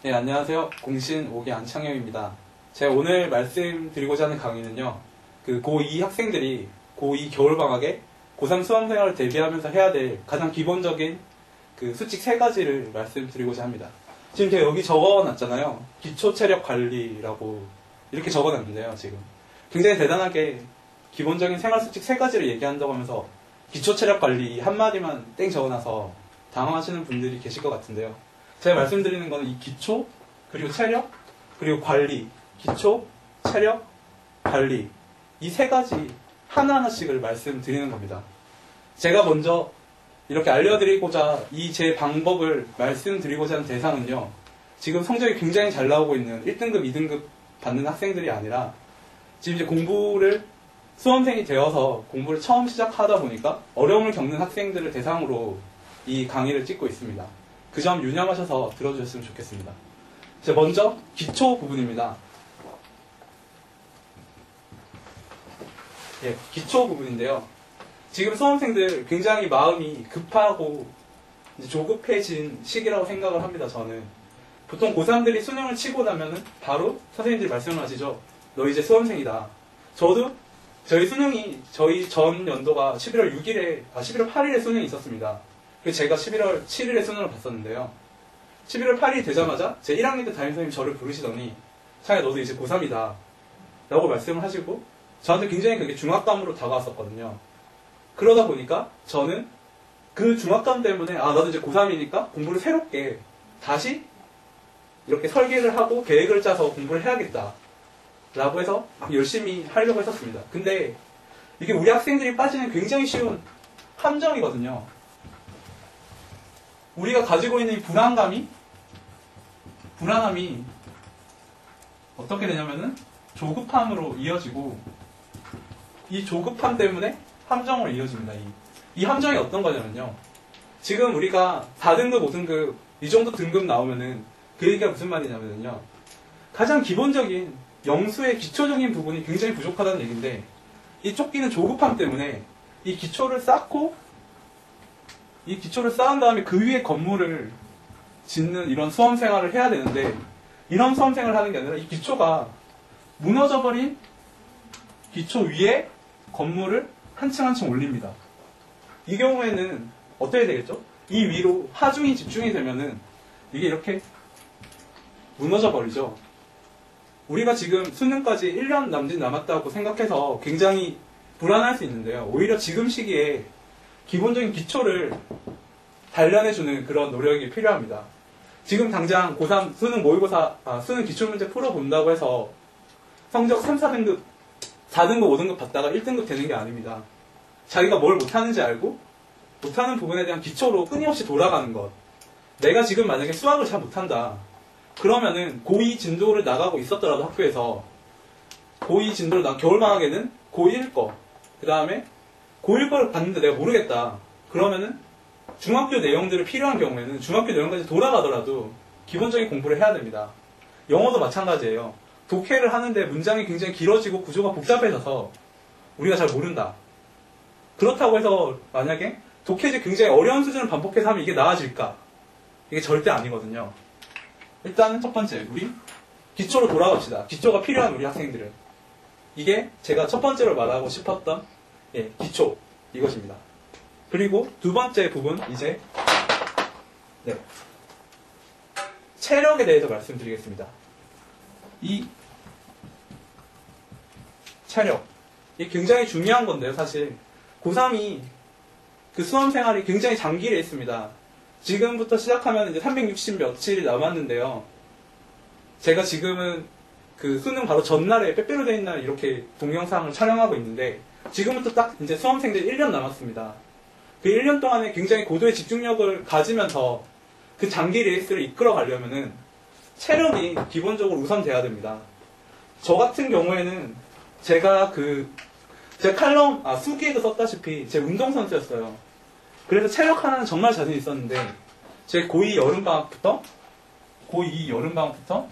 네, 안녕하세요. 공신 5기 안창영입니다. 제가 오늘 말씀드리고자 하는 강의는요, 고2 학생들이 고2 겨울방학에 고3 수험생활을 대비하면서 해야 될 가장 기본적인 수칙 3가지를 말씀드리고자 합니다. 지금 제가 여기 적어놨잖아요. 기초체력관리라고 이렇게 적어놨는데요, 지금. 굉장히 대단하게 기본적인 생활수칙 3가지를 얘기한다고 하면서 기초체력관리 한마디만 땡 적어놔서 당황하시는 분들이 계실 것 같은데요. 제가 말씀드리는 거는 이 기초, 그리고 체력, 그리고 관리, 기초, 체력, 관리 이 3가지 하나하나씩을 말씀드리는 겁니다. 제가 먼저 이렇게 알려드리고자 이 제 방법을 말씀드리고자 하는 대상은요, 지금 성적이 굉장히 잘 나오고 있는 1등급, 2등급 받는 학생들이 아니라 지금 이제 공부를 수험생이 되어서 공부를 처음 시작하다 보니까 어려움을 겪는 학생들을 대상으로 이 강의를 찍고 있습니다. 그 점 유념하셔서 들어주셨으면 좋겠습니다. 먼저 기초 부분입니다. 예, 기초 부분인데요. 지금 수험생들 굉장히 마음이 급하고 이제 조급해진 시기라고 생각을 합니다. 저는 보통 고3들이 수능을 치고 나면은 바로 선생님들이 말씀을 하시죠. 너 이제 수험생이다. 저도 저희 수능이 저희 전 연도가 11월 8일에 수능이 있었습니다. 그래서 제가 11월 7일에 수능을 봤었는데요. 11월 8일이 되자마자 제 1학년 때 담임선생님이 저를 부르시더니 창야 너도 이제 고3이다 라고 말씀을 하시고 저한테 굉장히 그게 중압감으로 다가왔었거든요. 그러다 보니까 저는 그 중압감 때문에 나도 이제 고3이니까 공부를 새롭게 다시 이렇게 설계를 하고 계획을 짜서 공부를 해야겠다 라고 해서 열심히 하려고 했었습니다. 근데 이게 우리 학생들이 빠지는 굉장히 쉬운 함정이거든요. 우리가 가지고 있는 이 불안함이 어떻게 되냐면은 조급함으로 이어지고 이 조급함 때문에 함정으로 이어집니다. 이 함정이 어떤 거냐면요. 지금 우리가 4등급, 5등급 이 정도 등급 나오면은 그 얘기가 무슨 말이냐면요. 가장 기본적인 영수의 기초적인 부분이 굉장히 부족하다는 얘기인데 이 쫓기는 조급함 때문에 이 기초를 쌓고 이 기초를 쌓은 다음에 그 위에 건물을 짓는 이런 수험생활을 해야 되는데 이런 수험생활을 하는 게 아니라 이 기초가 무너져버린 기초 위에 건물을 한 층 한 층 올립니다. 이 경우에는 어떻게 되겠죠? 이 위로 하중이 집중이 되면은 이게 이렇게 무너져 버리죠. 우리가 지금 수능까지 1년 남았다고 생각해서 굉장히 불안할 수 있는데요. 오히려 지금 시기에 기본적인 기초를 단련해주는 그런 노력이 필요합니다. 지금 당장 고3 수능 모의고사, 수능 기출문제 풀어본다고 해서 성적 3, 4등급, 4등급, 5등급 받다가 1등급 되는 게 아닙니다. 자기가 뭘 못하는지 알고 못하는 부분에 대한 기초로 끊임없이 돌아가는 것. 내가 지금 만약에 수학을 잘 못한다. 그러면은 고2 진도를 나가고 있었더라도 학교에서 고2 진도를 겨울방학에는 고1 거, 그 다음에 고1 거를 봤는데 내가 모르겠다. 그러면은 중학교 내용들이 필요한 경우에는 중학교 내용까지 돌아가더라도 기본적인 공부를 해야 됩니다. 영어도 마찬가지예요. 독해를 하는데 문장이 굉장히 길어지고 구조가 복잡해져서 우리가 잘 모른다. 그렇다고 해서 만약에 독해지 굉장히 어려운 수준을 반복해서 하면 이게 나아질까? 이게 절대 아니거든요. 일단은 첫 번째, 우리 기초로 돌아갑시다. 기초가 필요한 우리 학생들은. 이게 제가 첫 번째로 말하고 싶었던 기초 이것입니다. 그리고 두 번째 부분 이제 체력에 대해서 말씀드리겠습니다. 이 체력 이게 굉장히 중요한 건데요. 사실 고3이 그 수험생활이 굉장히 장기를 했습니다. 지금부터 시작하면 이제 360 며칠이 남았는데요. 제가 지금은 그 수능 바로 전날에 빼빼로 데이 날 이렇게 동영상을 촬영하고 있는데 지금부터 딱 이제 수험생들이 1년 남았습니다. 그 1년 동안에 굉장히 고도의 집중력을 가지면서 그 장기 레이스를 이끌어 가려면은 체력이 기본적으로 우선돼야 됩니다. 저 같은 경우에는 제가 칼럼, 수기에도 썼다시피 제 운동선수였어요. 그래서 체력 하나는 정말 자신 있었는데 제 고2 여름방학부터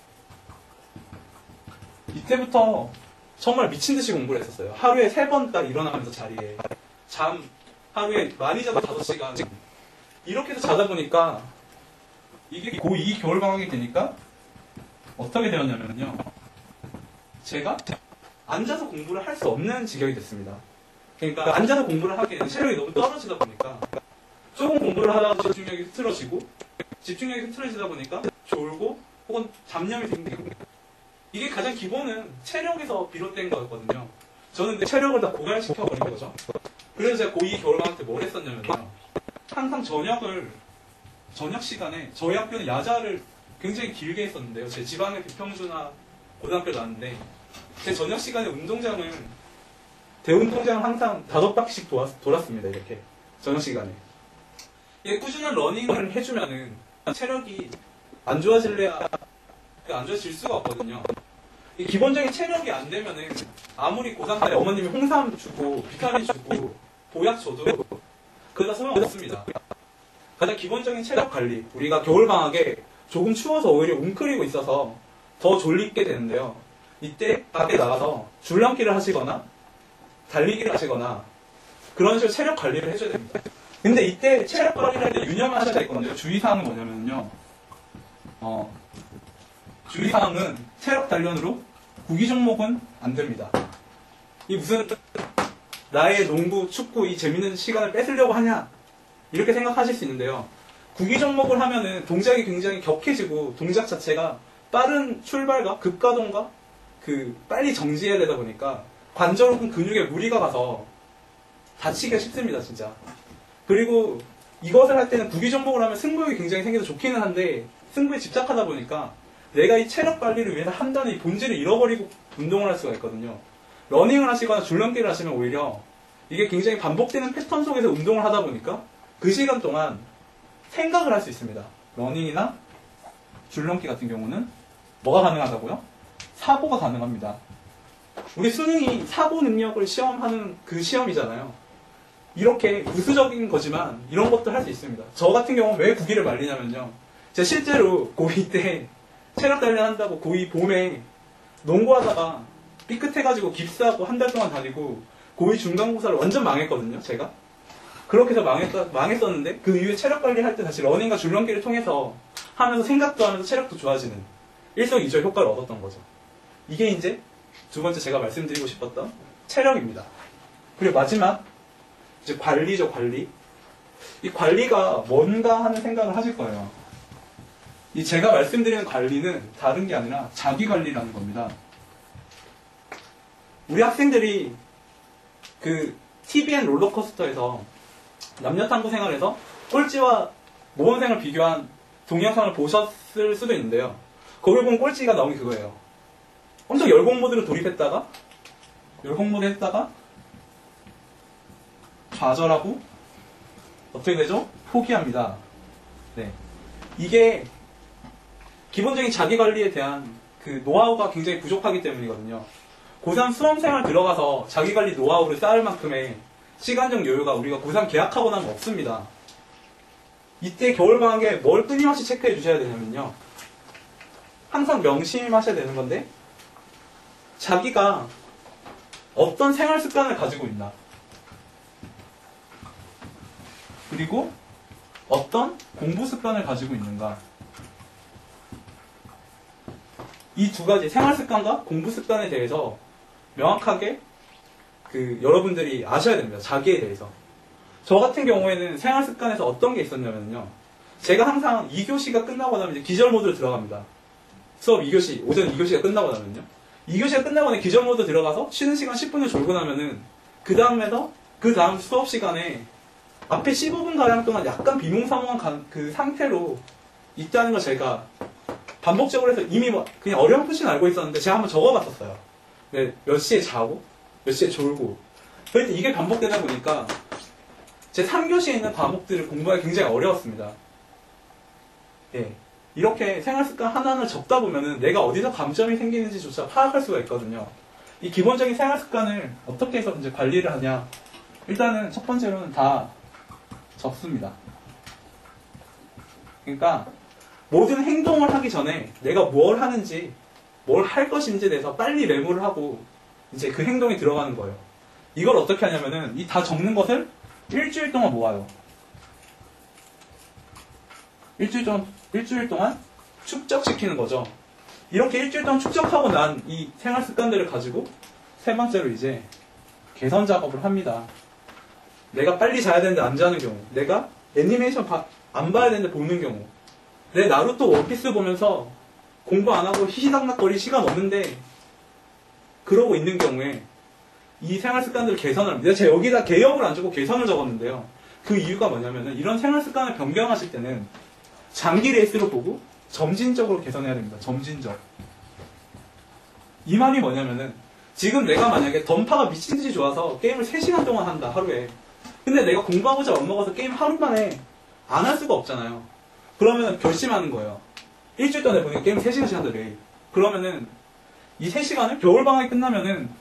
이때부터 정말 미친듯이 공부를 했었어요. 하루에 3번 딱 일어나면서 자리에 하루에 많이 자도 5시간 이렇게 해서 자다 보니까 이게 고2 겨울방학이 되니까 어떻게 되었냐면요. 제가 앉아서 공부를 할 수 없는 지경이 됐습니다. 그러니까 앉아서 공부를 하기에는 체력이 너무 떨어지다 보니까 조금 공부를 하다가 집중력이 흐트러지고 집중력이 흐트러지다 보니까 졸고 혹은 잡념이 생기고 이게 가장 기본은 체력에서 비롯된 거였거든요. 저는 근데 체력을 다 고갈시켜버린 거죠. 그래서 제가 고2 겨울방학 때 뭘 했었냐면요. 항상 저녁 시간에 저희 학교는 야자를 굉장히 길게 했었는데요. 제 지방의 비평주나 고등학교 나왔는데 제 저녁 시간에 운동장을 대운동장을 항상 5바퀴씩 돌았습니다. 이렇게 저녁 시간에. 이게 꾸준한 러닝을 해주면은 체력이 안 좋아질래야 안 좋아질 수가 없거든요. 이 기본적인 체력이 안 되면은 아무리 고3 때 어머님이 홍삼 주고 비타민 주고 보약 줘도 그러다 소용없습니다. 가장 기본적인 체력 관리. 우리가 겨울방학에 조금 추워서 오히려 웅크리고 있어서 더 졸리게 되는데요. 이때 밖에 나가서 줄넘기를 하시거나 달리기를 하시거나 그런 식으로 체력 관리를 해줘야 됩니다. 근데 이때 체력 관리를 할 때 유념하셔야 될 건데요. 주의사항은 뭐냐면요. 주의사항은 체력 단련으로 구기 종목은 안 됩니다. 이 무슨 나의 농구, 축구 이 재밌는 시간을 뺏으려고 하냐 이렇게 생각하실 수 있는데요. 구기 종목을 하면은 동작이 굉장히 격해지고 동작 자체가 빠른 출발과 급가동과 빨리 정지해야 되다 보니까 관절 혹은 근육에 무리가 가서 다치기가 쉽습니다, 진짜. 그리고 이것을 할 때는 구기 종목을 하면 승부욕이 굉장히 생겨서 좋기는 한데 승부에 집착하다 보니까 내가 이 체력 관리를 위해서 한다는 이 본질을 잃어버리고 운동을 할 수가 있거든요. 러닝을 하시거나 줄넘기를 하시면 오히려 이게 굉장히 반복되는 패턴 속에서 운동을 하다 보니까 그 시간 동안 생각을 할 수 있습니다. 러닝이나 줄넘기 같은 경우는 뭐가 가능하다고요? 사고가 가능합니다. 우리 수능이 사고 능력을 시험하는 그 시험이잖아요. 이렇게 부수적인 거지만 이런 것도 할 수 있습니다. 저 같은 경우는 왜 구기를 말리냐면요. 제가 실제로 고2 때 체력 단련한다고 고2 봄에 농구하다가 삐끗해가지고 깁스하고 한 달 동안 다니고 고2 중간고사를 완전 망했거든요, 제가. 그렇게 해서 망했었는데 그 이후에 체력 관리할 때 다시 러닝과 줄넘기를 통해서 하면서 생각도 하면서 체력도 좋아지는 일석이조의 효과를 얻었던 거죠. 이게 이제 두 번째 제가 말씀드리고 싶었던 체력입니다. 그리고 마지막 이제 관리죠, 관리. 이 관리가 뭔가 하는 생각을 하실 거예요. 이 제가 말씀드리는 관리는 다른 게 아니라 자기 관리라는 겁니다. 우리 학생들이 그 TVN 롤러코스터에서 남녀탐구 생활에서 꼴찌와 모범생을 비교한 동영상을 보셨을 수도 있는데요. 거기 보면 꼴찌가 나온 게 그거예요. 엄청 열공 모드로 돌입했다가 좌절하고 어떻게 되죠? 포기합니다. 네. 이게 기본적인 자기관리에 대한 그 노하우가 굉장히 부족하기 때문이거든요. 고3 수험생활 들어가서 자기관리 노하우를 쌓을 만큼의 시간적 여유가 우리가 고3 개학하고 나면 없습니다. 이때 겨울방학에 뭘 끊임없이 체크해 주셔야 되냐면요. 항상 명심하셔야 되는 건데 자기가 어떤 생활 습관을 가지고 있나 그리고 어떤 공부 습관을 가지고 있는가 이 두 가지 생활 습관과 공부 습관에 대해서 명확하게 여러분들이 아셔야 됩니다. 자기에 대해서. 저 같은 경우에는 생활 습관에서 어떤 게 있었냐면요. 제가 항상 2교시가 끝나고 나면 이제 기절 모드로 들어갑니다. 수업 2교시, 오전 2교시가 끝나고 나면요. 2교시가 끝나고 나면 기절 모드 들어가서 쉬는 시간 10분을 졸고 나면은 그 다음 수업 시간에 앞에 15분가량 동안 약간 비몽사몽한 그 상태로 있다는 걸 제가 반복적으로 해서 이미 그냥 어렴풋이는 알고 있었는데 제가 한번 적어봤었어요. 네, 몇 시에 자고 몇 시에 졸고 그런데 이게 반복되다 보니까 제 3교시에 있는 과목들을 공부하기 굉장히 어려웠습니다. 예, 이렇게 생활습관 하나하나 적다 보면은 내가 어디서 감점이 생기는지조차 파악할 수가 있거든요. 이 기본적인 생활습관을 어떻게 해서 이제 관리를 하냐. 일단은 첫 번째로는 다 적습니다. 그러니까 모든 행동을 하기 전에 내가 뭘 하는지 뭘 할 것인지에 대해서 빨리 메모를 하고 이제 그 행동에 들어가는 거예요. 이걸 어떻게 하냐면은 이 다 적는 것을 일주일 동안 모아요. 일주일 동안 일주일 동안 축적시키는 거죠. 이렇게 일주일 동안 축적하고 난 이 생활 습관들을 가지고 세 번째로 이제 개선 작업을 합니다. 내가 빨리 자야 되는데 안 자는 경우, 내가 애니메이션 안 봐야 되는데 보는 경우, 내 나루토 원피스 보면서 공부 안 하고 희희닥락거릴 시간 없는데 그러고 있는 경우에 이 생활 습관들을 개선을 합니다. 제가 여기다 개혁을 안 주고 개선을 적었는데요. 그 이유가 뭐냐면은 이런 생활 습관을 변경하실 때는 장기 레이스로 보고 점진적으로 개선해야 됩니다. 점진적. 이 말이 뭐냐면은 지금 내가 만약에 던파가 미친듯이 좋아서 게임을 3시간 동안 한다 하루에. 근데 내가 공부하고자 맘먹어서 게임 하루 만에 안 할 수가 없잖아요. 그러면 결심하는 거예요. 일주일 동안에 보니까 게임 3시간씩 한다 매일. 그러면은 이 3시간을 겨울방학이 끝나면은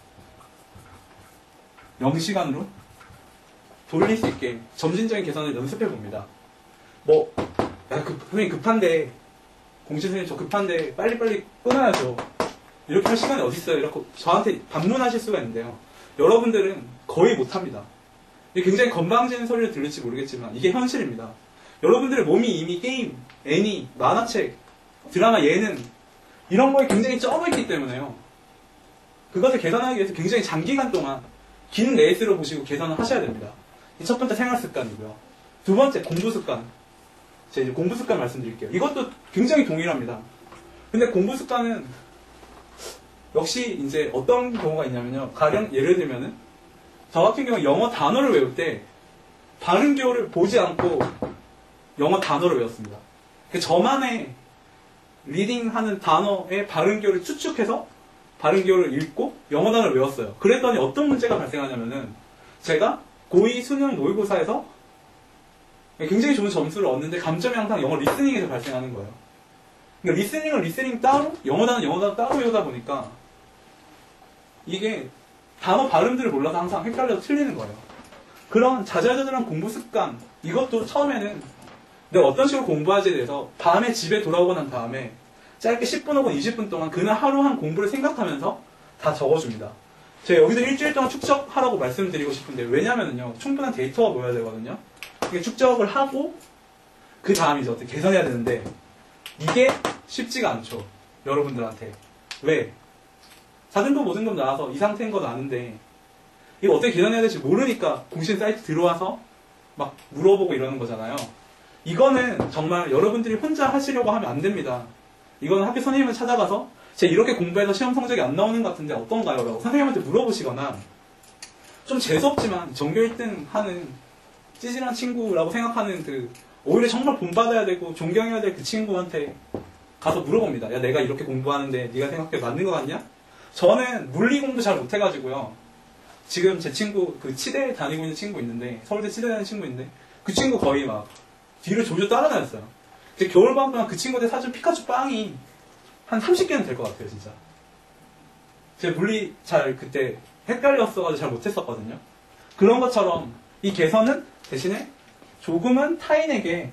0시간으로 돌릴 수 있게 점진적인 개선을 연습해 봅니다. 뭐, 선생님 급한데, 공시 선생님 저 급한데 빨리빨리 끊어야죠. 이렇게 할 시간이 어딨어요? 이렇게 저한테 반문하실 수가 있는데요. 여러분들은 거의 못합니다. 굉장히 건방진 소리를 들릴지 모르겠지만 이게 현실입니다. 여러분들의 몸이 이미 게임, 애니, 만화책, 드라마, 예능 이런 거에 굉장히 쩌어 있기 때문에요. 그것을 개선하기 위해서 굉장히 장기간 동안 긴 레이스로 보시고 개선을 하셔야 됩니다. 이 첫 번째 생활 습관이고요. 두 번째 공부 습관. 제가 이제 공부 습관 말씀드릴게요. 이것도 굉장히 동일합니다. 근데 공부 습관은 역시 이제 어떤 경우가 있냐면요. 가령 예를 들면은 저 같은 경우 영어 단어를 외울 때 발음기호를 보지 않고 영어 단어를 외웠습니다. 저만의 리딩하는 단어의 발음기호를 추측해서 발음기호를 읽고 영어 단어를 외웠어요. 그랬더니 어떤 문제가 발생하냐면은 제가 고2 수능 모의고사에서 굉장히 좋은 점수를 얻는데 감점이 항상 영어 리스닝에서 발생하는 거예요. 그러니까 리스닝은 리스닝 따로, 영어 단어 따로 외우다 보니까 이게 단어 발음들을 몰라서 항상 헷갈려서 틀리는 거예요. 그런 자잘자잘한 공부 습관, 이것도 처음에는 내가 어떤 식으로 공부하지에 대해서 밤에 집에 돌아오고 난 다음에 짧게 10분 혹은 20분 동안 그날 하루 한 공부를 생각하면서 다 적어줍니다. 제가 여기서 일주일 동안 축적하라고 말씀드리고 싶은데 왜냐면은요, 충분한 데이터가 모여야 되거든요. 축적을 하고 그 다음이죠. 어떻게 개선해야 되는데 이게 쉽지가 않죠. 여러분들한테. 왜? 4등급 5등급 나와서 이 상태인 건 아는데 이거 어떻게 개선해야 될지 모르니까 공식 사이트 들어와서 막 물어보고 이러는 거잖아요. 이거는 정말 여러분들이 혼자 하시려고 하면 안 됩니다. 이거는 학교 선생님을 찾아가서 제가 이렇게 공부해서 시험 성적이 안 나오는 것 같은데 어떤가요? 라고 선생님한테 물어보시거나 좀 재수없지만 전교 1등 하는 찌질한 친구라고 생각하는 오히려 정말 본받아야 되고 존경해야 될 그 친구한테 가서 물어봅니다. 야, 내가 이렇게 공부하는데 네가 생각해 맞는 것 같냐? 저는 물리 공부 잘 못해가지고요. 지금 제 친구, 치대에 다니고 있는 친구 있는데, 서울대 치대에 다니는 친구 있는데, 그 친구 거의 막 뒤를 조조 따라다녔어요. 겨울방학 동안 그 친구한테 사준 피카츄 빵이 한 30개는 될 것 같아요, 진짜. 제가 물리 그때 헷갈렸어가지고 잘 못했었거든요. 그런 것처럼 이 개선은 대신에 조금은 타인에게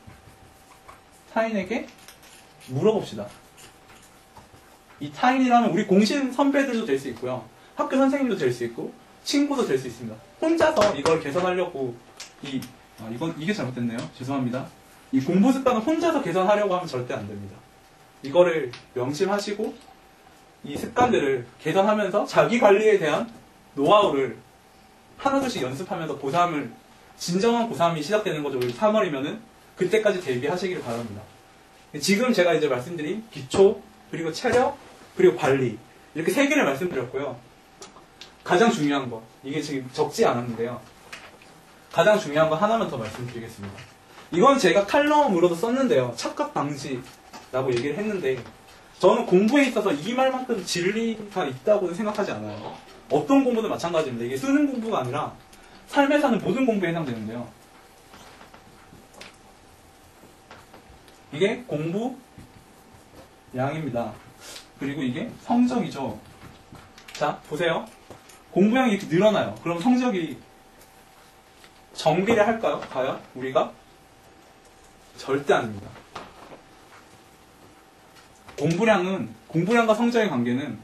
물어봅시다. 이 타인이라면 우리 공신 선배들도 될 수 있고요. 학교 선생님도 될 수 있고 친구도 될 수 있습니다. 혼자서 이걸 개선하려고 이게 잘못됐네요. 죄송합니다. 이 공부 습관을 혼자서 개선하려고 하면 절대 안 됩니다. 이거를 명심하시고 이 습관들을 개선하면서 자기 관리에 대한 노하우를 하나둘씩 연습하면서 진정한 고3이 시작되는 거죠. 3월이면은 그때까지 대비하시길 바랍니다. 지금 제가 이제 말씀드린 기초, 그리고 체력, 그리고 관리 이렇게 3개를 말씀드렸고요. 가장 중요한 거, 이게 지금 적지 않았는데요. 가장 중요한 거 하나만 더 말씀드리겠습니다. 이건 제가 칼럼으로도 썼는데요. 착각 방지라고 얘기를 했는데 저는 공부에 있어서 이 말만큼 진리가 있다고는 생각하지 않아요. 어떤 공부도 마찬가지입니다. 이게 수능 공부가 아니라 삶에 사는 모든 공부에 해당되는데요. 이게 공부 양입니다. 그리고 이게 성적이죠. 자, 보세요. 공부량이 이렇게 늘어나요. 그럼 성적이 정비례 할까요? 과연? 우리가? 절대 아닙니다. 공부량과 성적의 관계는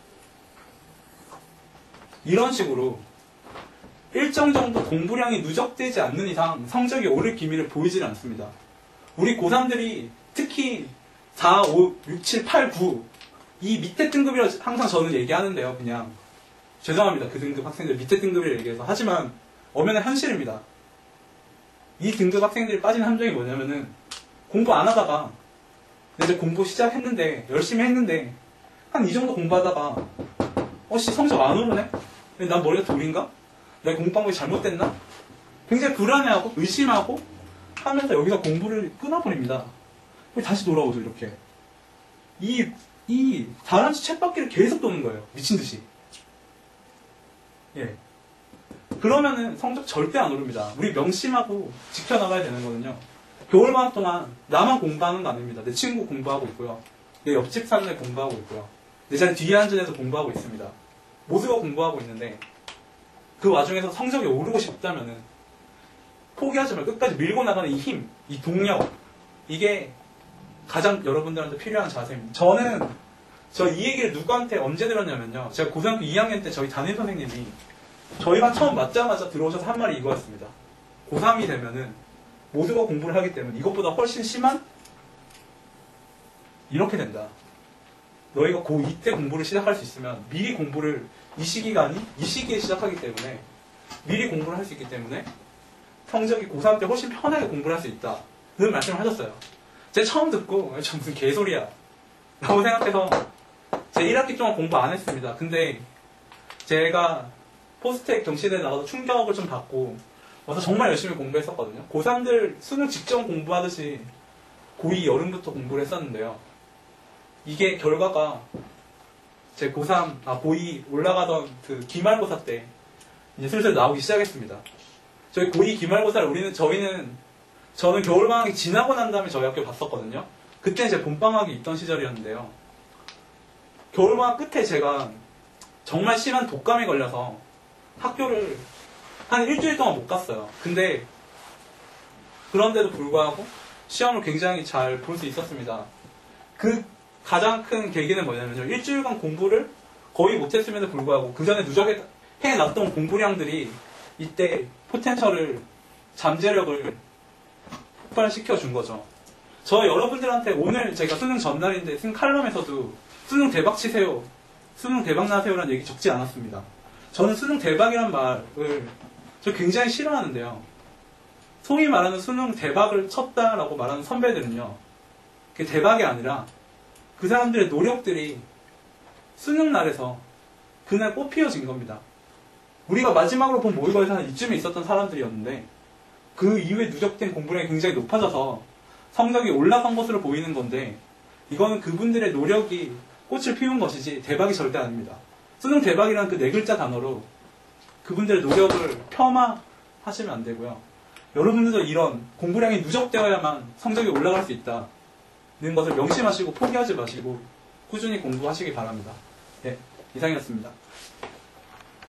이런 식으로 일정 정도 공부량이 누적되지 않는 이상 성적이 오를 기미를 보이질 않습니다. 우리 고3들이 특히 4, 5, 6, 7, 8, 9 이 밑에 등급이라 항상 저는 얘기하는데요. 그냥 죄송합니다. 그 등급 학생들 밑에 등급이라 얘기해서. 하지만 엄연한 현실입니다. 이 등급 학생들이 빠진 함정이 뭐냐면은 공부 안 하다가 이제 공부 시작했는데 열심히 했는데 한 이 정도 공부하다가 씨 성적 안 오르네? 난 머리가 돌인가? 내가 공부 방법이 잘못됐나? 굉장히 불안해하고 의심하고 하면서 여기서 공부를 끊어버립니다. 다시 돌아오죠. 이렇게 이 다람쥐 쳇바퀴를 계속 도는 거예요. 미친듯이. 예. 그러면은 성적 절대 안 오릅니다. 우리 명심하고 지켜나가야 되는 거는요. 겨울방학 동안 나만 공부하는 거 아닙니다. 내 친구 공부하고 있고요. 내 옆집 사는 애 공부하고 있고요. 내 자리 뒤에 앉은 애도 공부하고 있습니다. 모두가 공부하고 있는데 그 와중에서 성적이 오르고 싶다면은 포기하지 말고 끝까지 밀고 나가는 이 힘, 이 동력, 이게 가장 여러분들한테 필요한 자세입니다. 저는 이 얘기를 누구한테 언제 들었냐면요. 제가 고등학교 2학년 때 저희 담임선생님이 저희가 처음 맞자마자 들어오셔서 한 말이 이거였습니다. 고3이 되면은 모두가 공부를 하기 때문에 이것보다 훨씬 심한 이렇게 된다. 너희가 고2 때 공부를 시작할 수 있으면 미리 공부를 이 시기에 시작하기 때문에 미리 공부를 할 수 있기 때문에 성적이 고3 때 훨씬 편하게 공부를 할 수 있다. 그런 말씀을 하셨어요. 제가 처음 듣고 저 무슨 개소리야 라고 생각해서 제 1학기 동안 공부 안 했습니다. 근데 제가 포스트액 경시대에 나가서 충격을 좀 받고 와서 정말 열심히 공부했었거든요. 고3들 수능 직전 공부하듯이 고2 여름부터 공부를 했었는데요. 이게 결과가 제 고2 올라가던 그 기말고사 때 이제 슬슬 나오기 시작했습니다. 저희 고2 기말고사를 저는 겨울방학이 지나고 난 다음에 저희 학교 갔었거든요. 그때는 제 봄방학이 있던 시절이었는데요. 겨울방학 끝에 제가 정말 심한 독감에 걸려서 학교를 한 일주일 동안 못 갔어요. 근데 그런데도 불구하고 시험을 굉장히 잘 볼 수 있었습니다. 그 가장 큰 계기는 뭐냐면요. 일주일간 공부를 거의 못했음에도 불구하고 그 전에 누적해 놨던 공부량들이 이때 포텐셜을 잠재력을 폭발시켜 준 거죠. 저 여러분들한테 오늘 제가 수능 전날인데 쓴 칼럼에서도 수능 대박 치세요, 수능 대박 나세요라는 얘기 적지 않았습니다. 저는 수능 대박이란 말을 저 굉장히 싫어하는데요. 소위 말하는 수능 대박을 쳤다라고 말하는 선배들은요, 그게 대박이 아니라 그 사람들의 노력들이 수능 날에서 그날 꽃피어진 겁니다. 우리가 마지막으로 본 모의고사는 이쯤에 있었던 사람들이었는데 그 이후에 누적된 공부량이 굉장히 높아져서 성적이 올라간 것으로 보이는 건데 이거는 그분들의 노력이 꽃을 피운 것이지 대박이 절대 아닙니다. 수능 대박이라는 그 네 글자 단어로 그분들의 노력을 폄하하시면 안 되고요. 여러분들도 이런 공부량이 누적되어야만 성적이 올라갈 수 있다는 것을 명심하시고 포기하지 마시고 꾸준히 공부하시기 바랍니다. 네, 이상이었습니다.